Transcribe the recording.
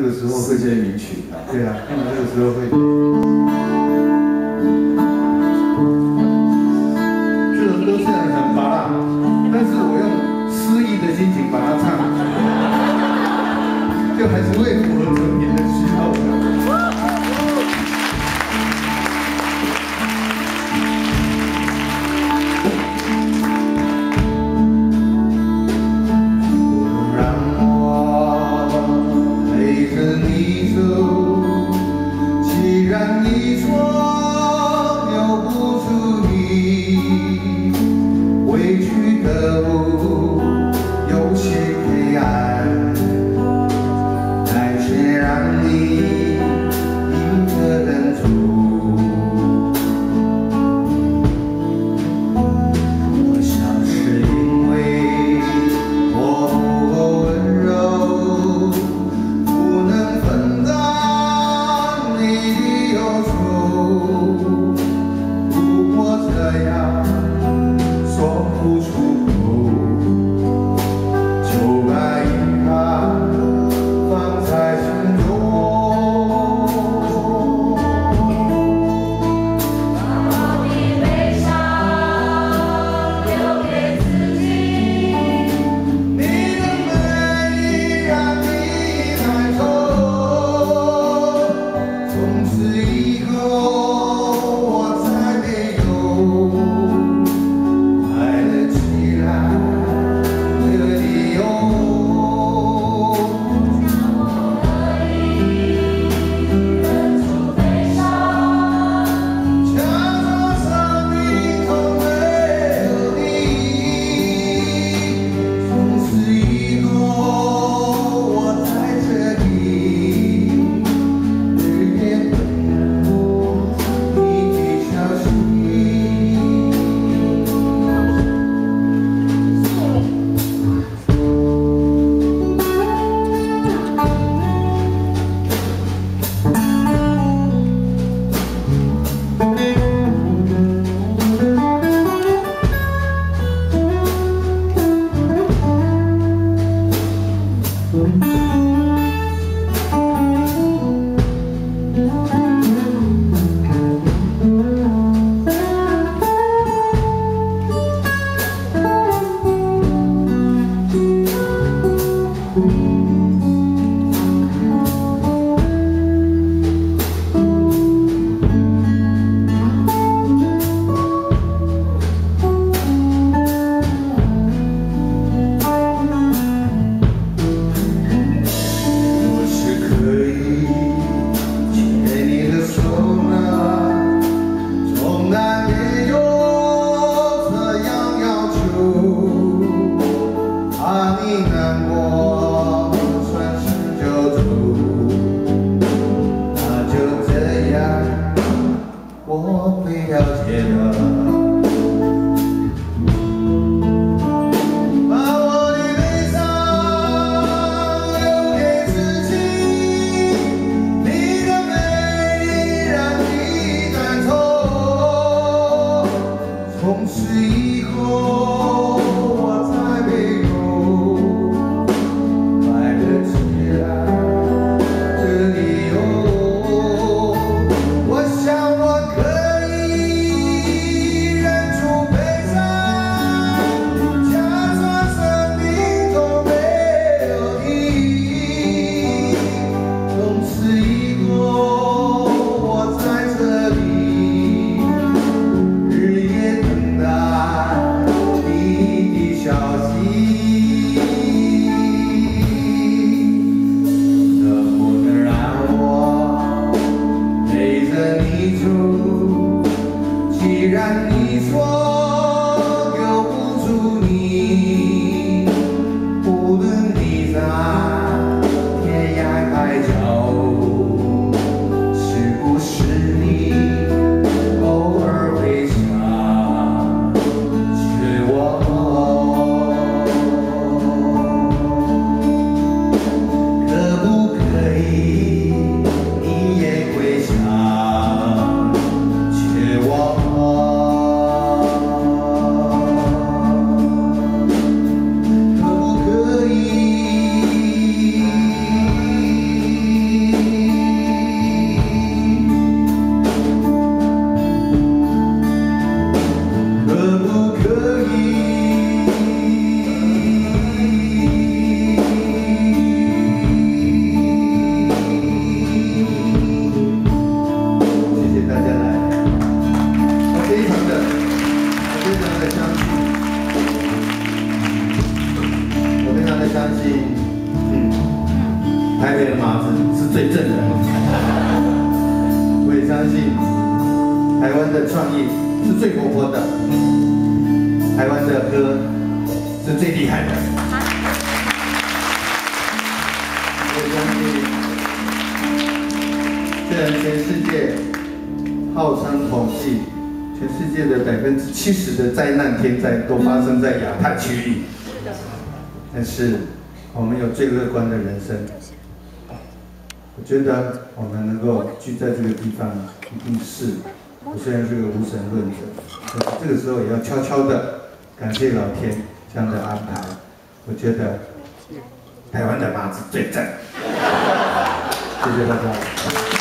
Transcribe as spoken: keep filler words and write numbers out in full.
个时候世界名曲啊。 对啊，看到这个时候会，这首歌虽然很拔辣，但是我用诗意的心情把它唱，就还是会符合成年的需要的。 你说留不住你，委屈的路有些黑暗，但却让你一个人走。我想是因为我不够温柔，不能分担你的忧愁。 如果这样说不出口，就把遗憾放在心中。把我的悲伤留给自己，你的美丽让你难受，从此以后。 怕你难过。 台北的马子是最正的。我也相信台湾的创意是最活泼的，台湾的歌是最厉害的。我也相信，虽然全世界号称统计，全世界的百分之七十的灾难天灾都发生在亚太区域，但是我们有最乐观的人生。我觉得我们能够聚在这个地方，一定是我虽然是个无神论者，但是这个时候也要悄悄的感谢老天这样的安排。我觉得台湾的马子最正，谢谢大家。